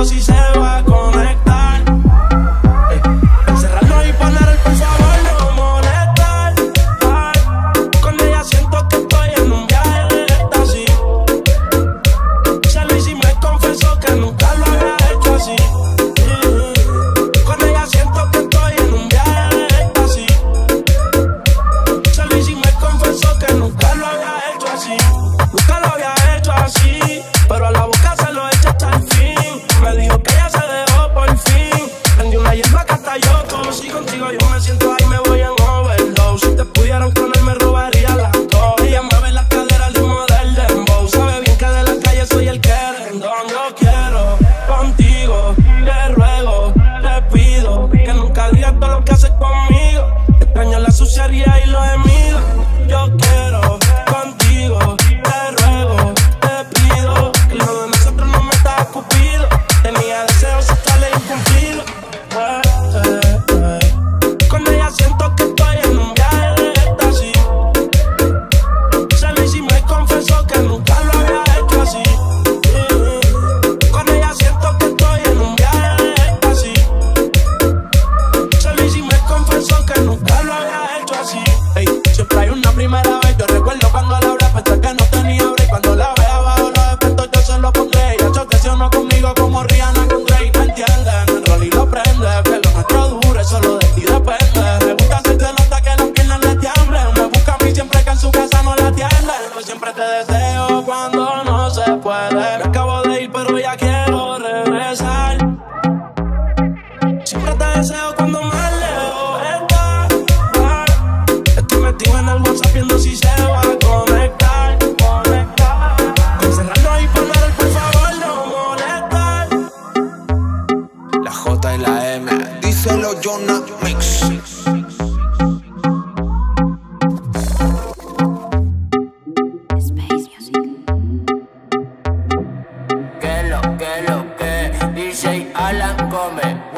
sabiendo si se va a conectar. Encerrarnos y poner el por favor no molestar. Con ella siento que estoy en un viaje de éxtasis. Se lo hice y me confesó que nunca lo había hecho así. Con ella siento que estoy en un viaje de éxtasis. Se lo hice y me confesó que nunca lo había hecho así. Nunca lo había hecho así, pero a la boca se lo eché hasta el fin. Me dijo que ella se dejó por fin. Prendí una hierba que hasta yo tosí. Contigo yo me siento ahí, me voy en overdose. Si te pudieran poner me robaría las dos. Ella mueve las caderas al ritmo del dembow. Sabe bien que de la calle soy el querendón. Yo quiero contigo, te ruego, te pido que nunca digas todo lo que haces conmigo. Extraño la suciedad y los gemidos. Yo quiero contigo, te ruego, te pido que lo de nosotros no me está cupido. Tenía deseos sexuales incumplidos. Con ella siento que estoy en un viaje de éxtasis. Se lo hice y me confesó que nunca lo había hecho así. Con ella siento que estoy en un viaje de éxtasis. Se lo hice y me confesó que nunca lo había hecho así. Ey, siempre hay una primera vez. Yo recuerdo cuando la hablé, pensé que no tenía break. Cuando la vea bajo los efectos yo se lo pondré. Ella se obsesionó conmigo como Rihanna con Drake. ¿Me entienden? El rol y lo prende. Que lo nuestro dure, solo de ti depende. Me gusta hacer se nota que las piernas le tiemblen. Me busca a mí siempre que en su casa no la atienden. Yo siempre te deseo cuando no se puede. Me acabo de ir pero ya quiero regresar. Siempre te deseo cuando más lejos estás. Estoy metido en el WhatsApp viendo si se va a conectar. Encerrarnos y poner el por favor no molestar. La J y la M, díselo Jonah Mix. Space Music. Que lo que, DJ Alan Gómez.